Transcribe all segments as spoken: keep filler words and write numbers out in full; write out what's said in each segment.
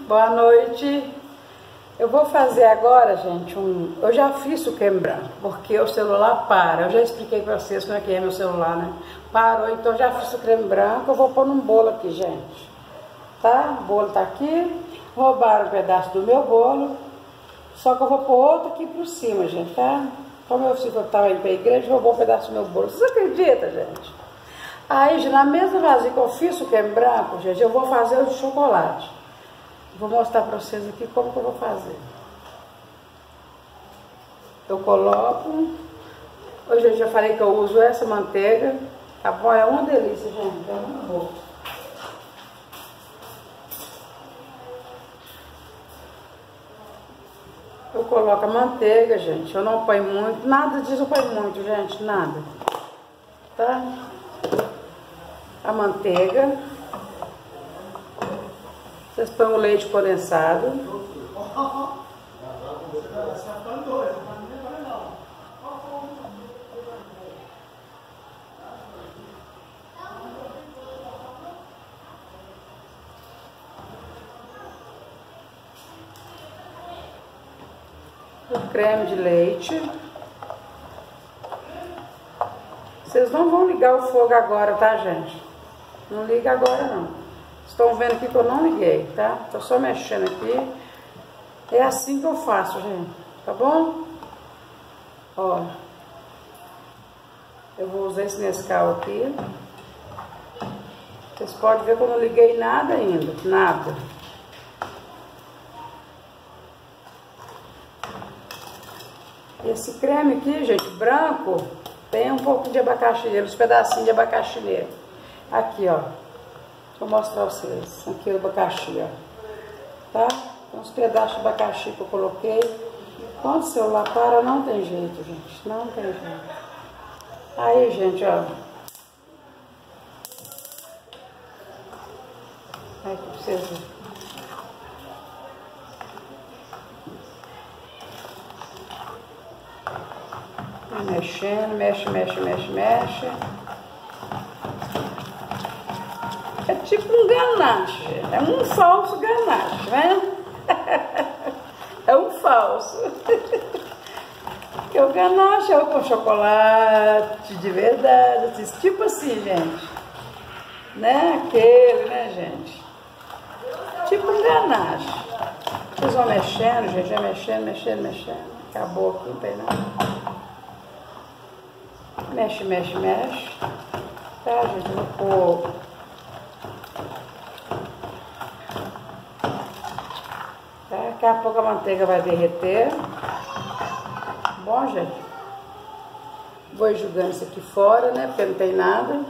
Boa noite. Eu vou fazer agora, gente, um... Eu já fiz o creme branco, porque o celular para. Eu já expliquei pra vocês como é que é meu celular, né? Parou, então já fiz o creme branco. Eu vou pôr num bolo aqui, gente. Tá? O bolo tá aqui. Roubaram um pedaço do meu bolo. Só que eu vou pôr outro aqui por cima, gente, tá? Como eu sei que eu tava indo pra igreja, roubou um pedaço do meu bolo. Vocês acreditam, gente? Aí, na mesma vasilha que eu fiz o creme branco, gente, eu vou fazer o de chocolate. Vou mostrar para vocês aqui como que eu vou fazer. Eu coloco. Hoje eu já falei que eu uso essa manteiga. Tá bom? É uma delícia, gente. É muito bom. Eu coloco a manteiga, gente. Eu não ponho muito. Nada disso eu ponho muito, gente. Nada. Tá? A manteiga. Vocês põem o leite condensado. O creme de leite. Vocês não vão ligar o fogo agora, tá, gente? Não liga agora, não. Estão vendo aqui que eu não liguei, tá? Tô só mexendo aqui. É assim que eu faço, gente. Tá bom? Ó. Eu vou usar esse Nescau aqui. Vocês podem ver que eu não liguei nada ainda. Nada. Esse creme aqui, gente, branco, tem um pouco de abacaxi, uns pedacinhos de abacaxi nele. Aqui, ó. Vou mostrar pra vocês. Aqui o abacaxi, ó. Tá? Tem uns pedaços de abacaxi que eu coloquei. Quando o celular para, não tem jeito, gente. Não tem jeito. Aí, gente, ó. Aí, pra vocês verem. Vai mexendo, mexe, mexe, mexe, mexe. É tipo um ganache, é um falso ganache, né? É um falso. Porque o ganache é o com chocolate de verdade, tipo assim, gente. Né? Aquele, né, gente? Tipo um ganache. Vocês vão mexendo, gente, vai mexendo, mexendo, mexendo. Acabou aqui, não tem nada. Mexe, mexe, mexe. Tá, gente? Eu vou pôr. Daqui a pouco a manteiga vai derreter. Bom, gente. Vou jogando isso aqui fora, né? Porque não tem nada.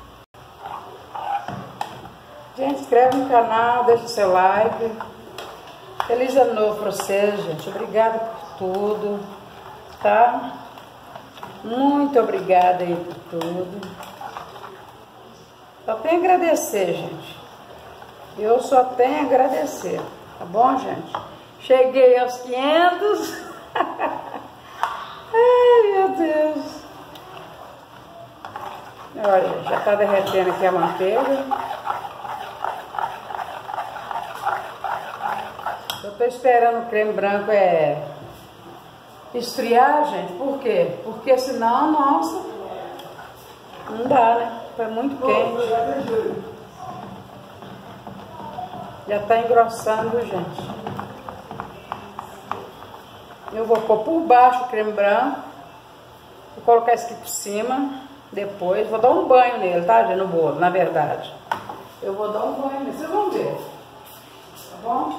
Gente, inscreve no canal, deixa o seu like. Feliz ano novo pra vocês, gente. Obrigada por tudo. Tá? Muito obrigada aí por tudo. Só tenho a agradecer, gente. Eu só tenho a agradecer. Tá bom, gente? Cheguei aos quinhentos. Ai, meu Deus. Olha, já tá derretendo aqui a manteiga. Eu tô esperando o creme branco é esfriar, gente. Por quê? Porque senão, nossa, não dá, né? Foi muito quente. Já tá engrossando, gente. Eu vou pôr por baixo o creme branco. Vou colocar isso aqui por cima. Depois vou dar um banho nele, tá, gente? No bolo, na verdade. Eu vou dar um banho nele, vocês vão ver. Tá bom?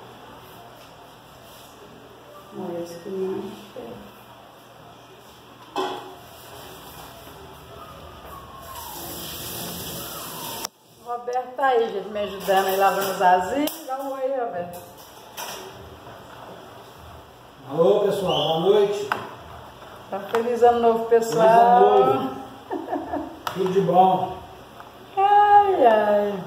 Olha esse aqui não. Roberto tá aí, gente, me ajudando aí, lavando os asinhos. Dá um oi, Roberto. Alô, pessoal, boa noite. Tá feliz ano novo, pessoal. Feliz ano novo. Tudo de bom. Ai, ai.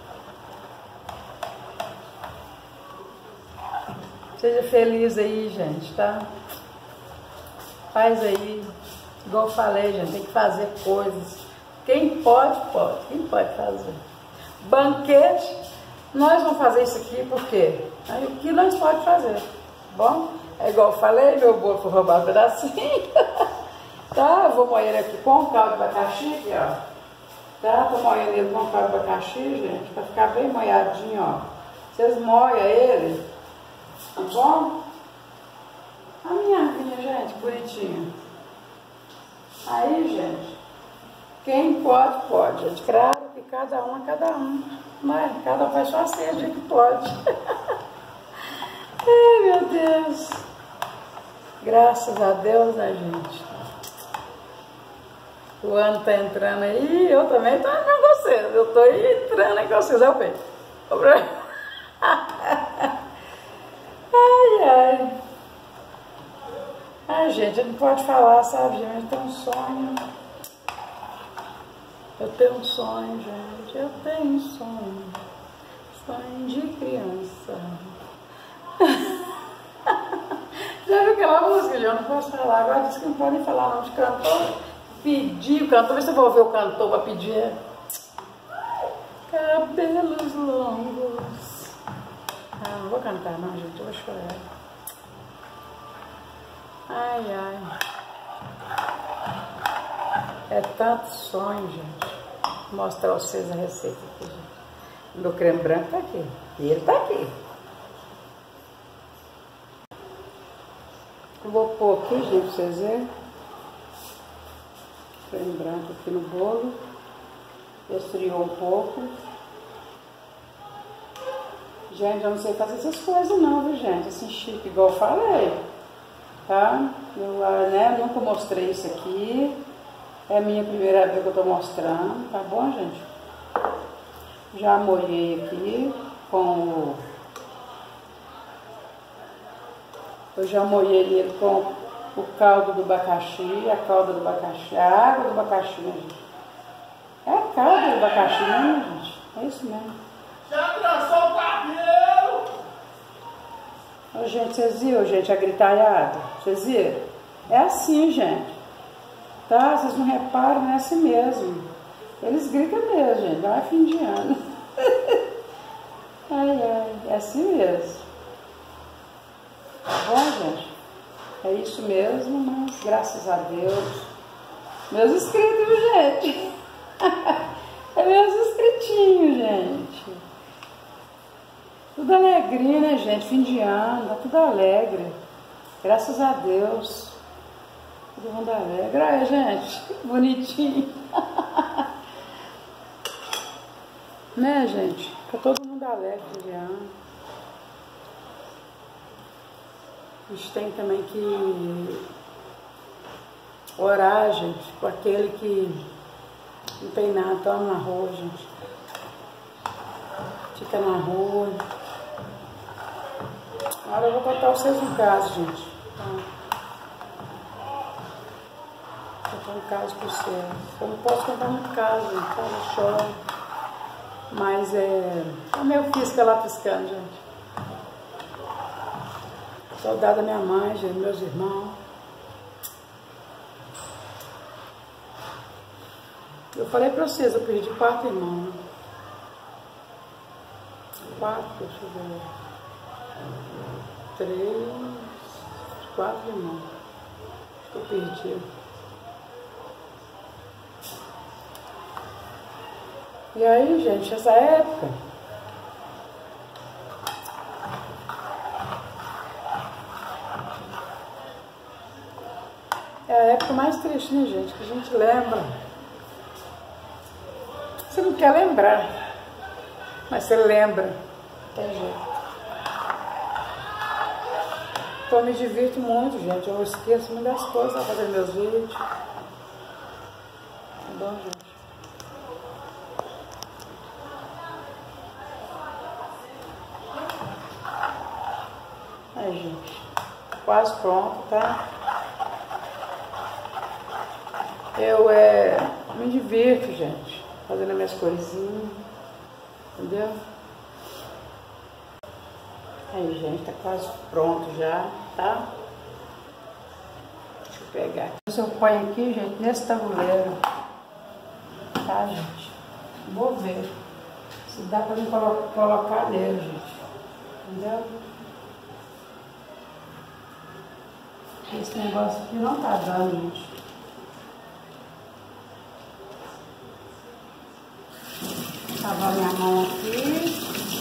Seja feliz aí, gente, tá? Faz aí. Igual eu falei, gente, tem que fazer coisas. Quem pode, pode. Quem pode fazer? Banquete Nós vamos fazer isso aqui porque aí o que nós podemos fazer, tá bom? É igual eu falei, meu bolo foi roubado um pedacinho. Tá? Eu vou moer ele aqui com caldo de abacaxi, aqui, ó. Tá? Tô moendo ele com caldo de abacaxi, gente, pra ficar bem moiadinho, ó. Vocês moem ele, tá bom? A minha arminha, gente, bonitinha. Aí, gente, quem pode, pode, gente. Claro que cada um é cada um, né? Cada um faz sua ceia que pode. Ai, meu Deus. Graças a Deus, né, gente? O ano tá entrando aí, eu também tô entrando com vocês. Eu tô entrando aí com vocês, eu vejo. Ai, ai. Ai, gente, a gente pode falar, sabe, gente? Eu tenho um sonho. Eu tenho um sonho, gente. Eu tenho um sonho. Sonho de criança. Já viu aquela música? Eu não posso falar. Agora diz que não podem falar não de cantor. Pedir o cantor. Vê se eu vou ver o cantor para pedir. Cabelos longos. Ah, não vou cantar não, gente. Eu vou chorar. Ai, ai. É tanto sonho, gente. Vou mostrar a vocês a receita aqui, gente. Meu creme branco tá aqui. E ele tá aqui. Eu vou pôr aqui, gente, pra vocês verem. Creme branco aqui no bolo. Esfriou um pouco. Gente, eu não sei fazer essas coisas não, viu, gente? Assim, chique, igual eu falei. Tá? Eu, né, nunca mostrei isso aqui. É a minha primeira vez que eu tô mostrando. Tá bom, gente? Já molhei aqui com o... Eu já molhei ele com o caldo do abacaxi, a calda do abacaxi, a água do abacaxi, né, gente? É a calda do abacaxi, né, gente? É isso mesmo. Já trançou o cabelo! Ô, gente, vocês viram, gente, a gritalhada? Vocês viram? É assim, gente. Tá? Vocês não reparam, não é assim mesmo. Eles gritam mesmo, gente. Não é fim de ano. Ai, ai. É assim mesmo. Tá bom, gente? É isso mesmo, mas graças a Deus. Meus inscritos, viu, gente? É meus inscritinhos, gente. Tudo alegria, né, gente? Fim de ano, tá tudo alegre. Graças a Deus. Todo mundo alegre. Olha, gente, que bonitinho. Né, gente? Tá todo mundo alegre fim de ano. A gente tem também que orar, gente, por aquele que não tem nada, tá na rua, gente. Fica na rua. Agora eu vou contar vocês um caso, gente. Tá? Vou contar um caso pra vocês. Eu não posso contar muito caso, gente, tá? Eu choro. Mas é... é meu filho que tá lá piscando, gente. Saudade da minha mãe, gente, meus irmãos. Eu falei pra vocês, eu perdi quatro irmãos. Quatro, deixa eu ver. Três, quatro irmãos. Acho que eu perdi. E aí, gente, essa época... é a época mais triste, né, gente? Que a gente lembra. Você não quer lembrar, mas você lembra. Tem jeito. Então eu me divirto muito, gente. Eu esqueço muito das coisas para fazer meus vídeos. Tá bom, gente? Aí, gente. Quase pronto, tá? Eu é, me divirto, gente, fazendo as minhas coisinhas, entendeu? Aí, gente, tá quase pronto já, tá? Deixa eu pegar aqui. Eu ponho aqui, gente, nesse tabuleiro, tá, gente? Vou ver Se dá pra me colo colocar nele, gente. Entendeu? Esse negócio aqui não tá dando, gente. Lavar minha mão aqui.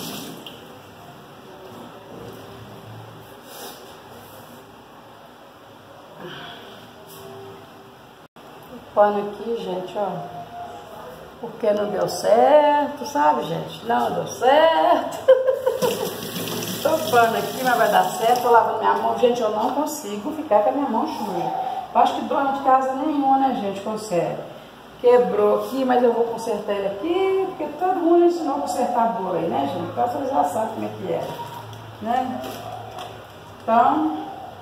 O pano aqui, gente, ó. Porque não deu certo, sabe, gente? Não deu certo. Tô pano aqui, mas vai dar certo. Tô lavando minha mão. Gente, eu não consigo ficar com a minha mão suja. Eu acho que dona de casa nenhuma, né, gente, consegue. Quebrou aqui, mas eu vou consertar ele aqui, porque todo mundo ensinou a consertar boi, né, gente? Então vocês já sabem como é que é, né? Então,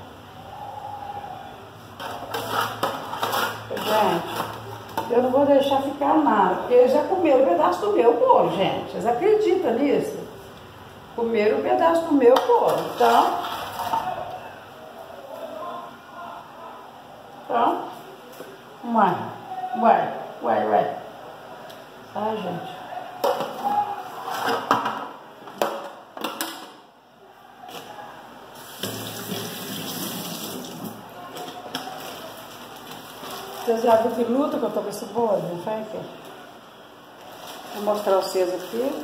gente, eu não vou deixar ficar nada, porque eles já comeram um pedaço do meu bolo, gente. Vocês acreditam nisso? Comeram um pedaço do meu bolo. Então, então, vai, vai, vai, vai. Tá, gente? Vocês já viram que luta que eu tô com esse bolo? Não foi aqui? Vou mostrar vocês aqui.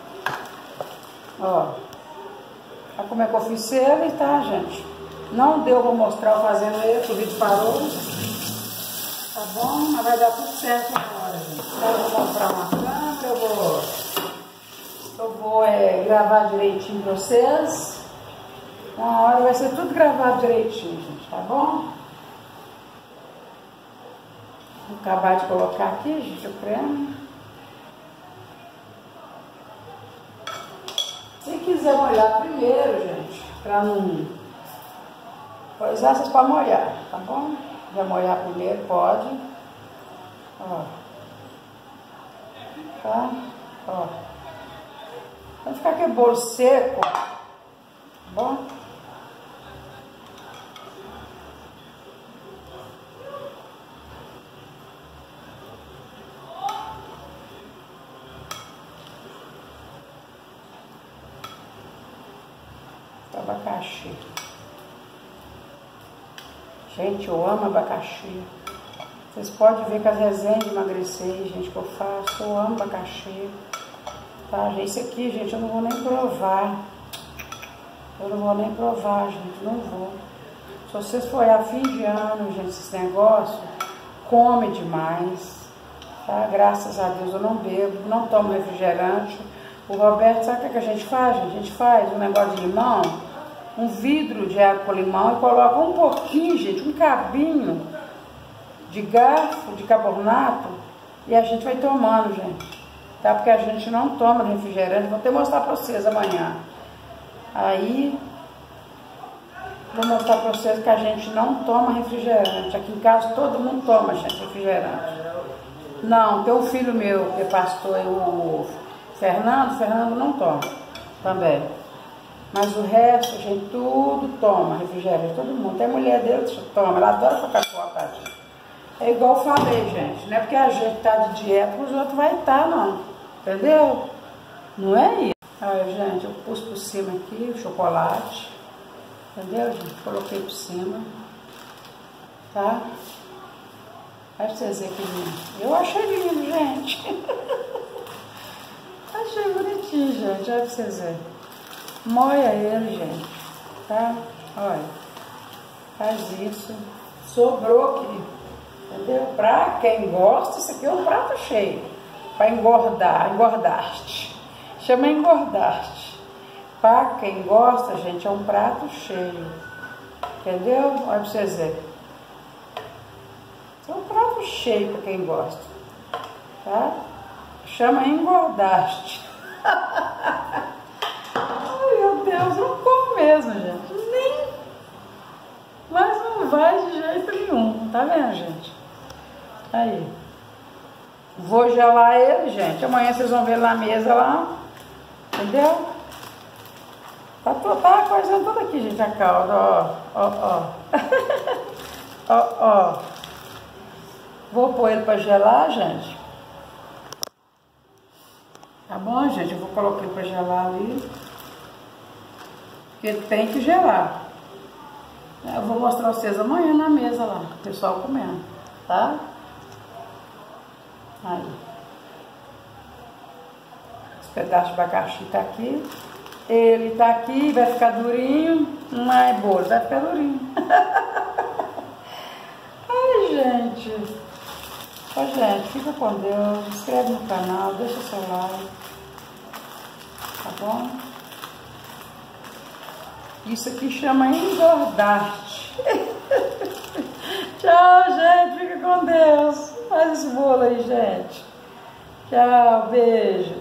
Ó. Olha como é que eu fiz ele, tá, gente? Não deu pra mostrar eu fazendo ele, o vídeo parou. Tá bom? Mas vai dar tudo certo agora, gente. Então eu vou comprar uma câmera, eu vou... Eu vou é, gravar direitinho pra vocês. Uma hora vai ser tudo gravado direitinho, gente, tá bom? Vou acabar de colocar aqui, gente, o creme. Se quiser molhar primeiro, gente, pra não... Pois essas pra molhar, tá bom? Já molhar primeiro, pode. Ó. Tá? Ó. Vai ficar aquele bolo seco, tá bom? Abacaxi. Gente, eu amo abacaxi. Vocês podem ver que as resenhas de emagrecer, gente, que eu faço. Eu amo abacaxi. Tá, gente? Isso aqui, gente, eu não vou nem provar. Eu não vou nem provar, gente. Não vou. Se vocês forem a fim de ano, gente, esse negócio, come demais. Tá? Graças a Deus eu não bebo, não tomo refrigerante. O Roberto, sabe o que a gente faz, gente? A gente faz um negócio de limão, um vidro de água com limão e coloca um pouquinho, gente, um cabinho de garfo, de carbonato, e a gente vai tomando, gente. Tá? Porque a gente não toma refrigerante. Vou até mostrar pra vocês amanhã. Aí, vou mostrar pra vocês que a gente não toma refrigerante. Aqui em casa todo mundo toma, gente, refrigerante. Não, tem um filho meu que é pastor, o Fernando, Fernando não toma também. Mas o resto, gente, tudo toma refrigerante, todo mundo. Até a mulher dele toma, ela adora Coca-Cola, tadinha. É igual eu falei, gente, não é porque a gente tá de dieta que os outros vai estar, não. Entendeu? Não é isso. Aí, gente, eu pus por cima aqui o chocolate. Entendeu, gente? Coloquei por cima. Tá? Aí pra vocês verem que lindo. Eu achei lindo, gente. Achei bonitinho, gente. Olha pra vocês verem. Moia ele, gente. Tá? Olha. Faz isso. Sobrou aqui. Entendeu? Pra quem gosta, isso aqui é um prato cheio. Pra engordar. Engordaste. Chama engordaste. Pra quem gosta, gente, é um prato cheio. Entendeu? Olha pra vocês verem. É um prato cheio pra quem gosta. Tá? Chama engordaste. Ai, meu Deus, não como mesmo, gente. Nem. Mas não vai de jeito nenhum. Tá vendo, gente? Aí. Vou gelar ele, gente. Amanhã vocês vão ver na mesa lá. Entendeu? Tá, tá coisando tudo aqui, gente, a calda. Ó, ó, ó. Ó, ó. Vou pôr ele pra gelar, gente. Tá bom, gente? Eu vou colocar para gelar ali. Porque tem que gelar. Eu vou mostrar vocês amanhã na mesa lá, o pessoal comendo, tá? Aí. Esse pedaço de abacaxi tá aqui. Ele tá aqui, vai ficar durinho. Mas bolo, vai ficar durinho. Ai, gente. Ó, gente, fica com Deus. Se inscreve no canal, deixa seu like. Tá bom? Isso aqui chama engordar-te. Tchau, gente. Fica com Deus. Faz esse bolo aí, gente. Tchau, beijo.